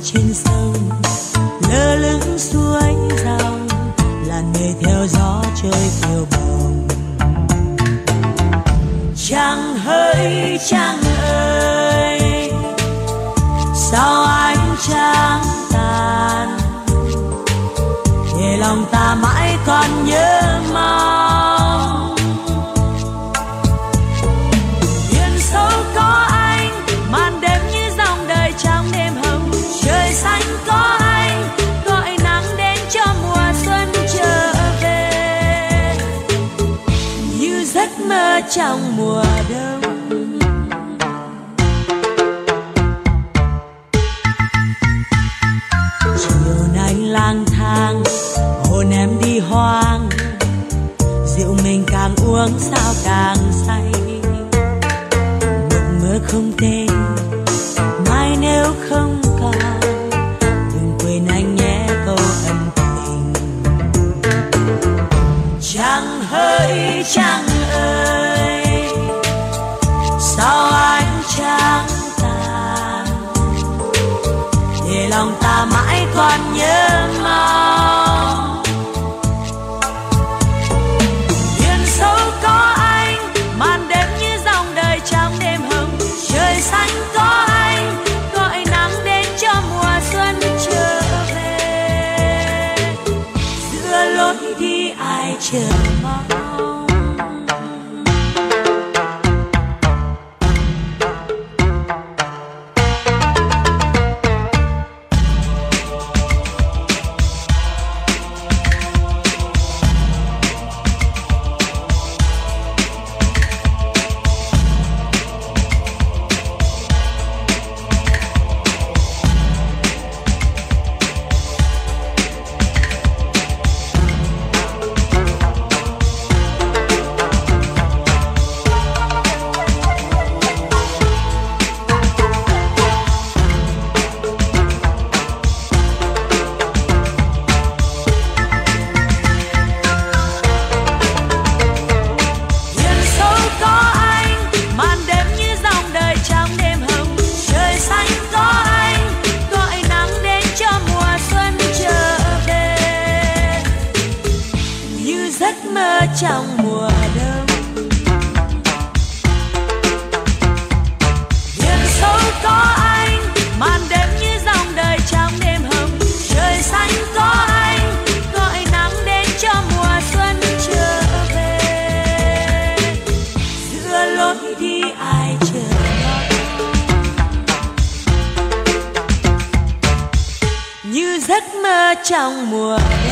trên sông, lơ lửng suối dòng, làn người theo gió trôi phiêu bồng. Trăng hỡi trăng ơi, sao ánh trăng tàn, để lòng ta mãi còn nhớ mong. Biển sâu có anh, màn đêm như dòng đời trong đêm hồng. Trời xanh có anh, gọi nắng đến cho mùa xuân trở về, như giấc mơ trong mùa đông. Chiều nay lang thang, hồn em đi hoang, rượu mình càng uống sao càng say. Mộng mơ không tên, mai nếu không còn, đừng quên anh nhé câu ân tình. Trăng hỡi trăng ơi, sao ánh trăng tàn, để lòng ta mãi còn nhớ mong. Biển sâu có anh, màn đêm như dòng đời trong đêm hồng. Trời xanh có anh, gọi nắng đến cho mùa xuân trở về, giữa lối đi ai chờ mong. Trong mùa đông, biển sâu có anh, màn đêm như dòng đời trong đêm hồng. Trời xanh có anh, gọi nắng đến cho mùa xuân trở về, giữa lối đi ai chờ mong. Như giấc mơ trong mùa đông.